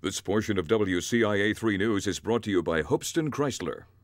This portion of WCIA 3 News is brought to you by Hoopston Chrysler.